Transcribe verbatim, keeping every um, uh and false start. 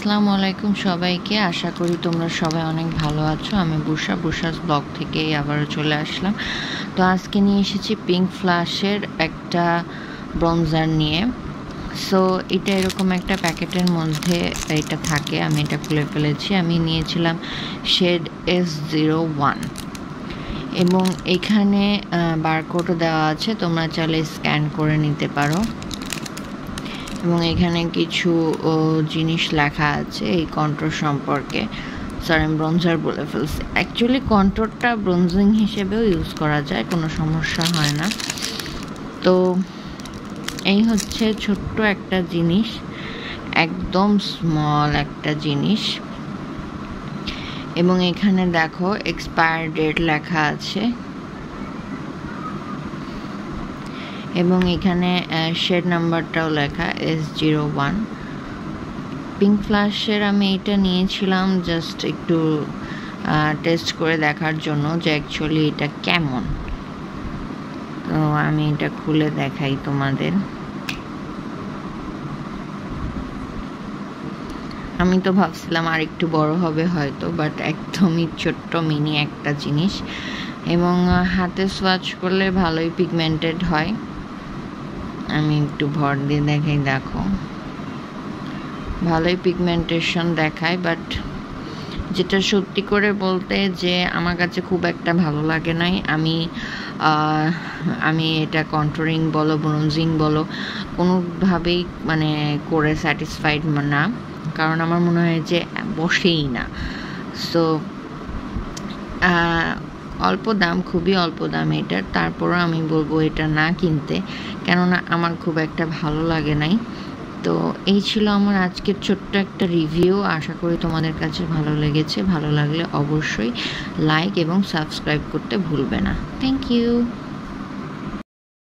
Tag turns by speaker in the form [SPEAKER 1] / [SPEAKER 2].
[SPEAKER 1] আসসালামু আলাইকুম সবাইকে। আশা করি তোমরা সবাই অনেক ভালো আছো। আমি বুশরা বুশরাস ব্লগ থেকে আবারও চলে আসলাম। তো আজকে নিয়ে এসেছি পিঙ্ক ফ্লাশের একটা ব্রঞ্জার নিয়ে। সো এটা এরকম একটা প্যাকেটের মধ্যে এটা থাকে, আমি এটা খুলে ফেলেছি। আমি নিয়েছিলাম শেড এস জিরো ওয়ান এবং এখানে বারকোডও দেওয়া আছে, তোমরা চাইলে স্ক্যান করে নিতে পারো। এবং এখানে কিছু জিনিস লেখা আছে এই কন্ট্রোর সম্পর্কে। সরি, আমি ব্রঞ্জার বলে ফেলছি। অ্যাকচুয়ালি কন্ট্রোরটা ব্রঞ্জিং হিসেবেও ইউজ করা যায়, কোনো সমস্যা হয় না। তো এই হচ্ছে ছোট্ট একটা জিনিস, একদম স্মল একটা জিনিস। এবং এখানে দেখো এক্সপায়ার ডেট লেখা আছে এবং এখানে শেড নাম্বারটাও লেখা এস জিরো ওয়ান। পিঙ্ক ফ্ল্যাশের আমি এটা নিয়েছিলাম জাস্ট একটু টেস্ট করে দেখার জন্য যে অ্যাকচুয়ালি এটা কেমন। তো আমি এটা খুলে দেখাই তোমাদের। আমি তো ভাবছিলাম আর একটু বড় হবে হয়তো, বাট একদমই ছোট্ট মিনি একটা জিনিস। এবং হাতে সোয়াচ করলে ভালোই পিগমেন্টেড হয়। আমি একটু ভর দিয়ে দেখাই, দেখো ভালোই পিগমেন্টেশন দেখায়। বাট যেটা সত্যি করে বলতে যে আমার কাছে খুব একটা ভালো লাগে নাই। আমি আমি এটা কন্ট্রোরিং বলো ব্রঞ্জিং বলো কোনোভাবেই মানে করে স্যাটিসফাইড না, কারণ আমার মনে হয় যে বসেই না। সো অল্প দাম, খুবই অল্প দাম এটার, তারপরও আমি বলবো এটা না কিনতে, কেননা আমার খুব একটা ভালো লাগে নাই। তো এই ছিল আমার আজকের ছোট্ট একটা রিভিউ। আশা করি তোমাদের কাছে ভালো লেগেছে। ভালো লাগলে অবশ্যই লাইক এবং সাবস্ক্রাইব করতে ভুলবে না। Thank you.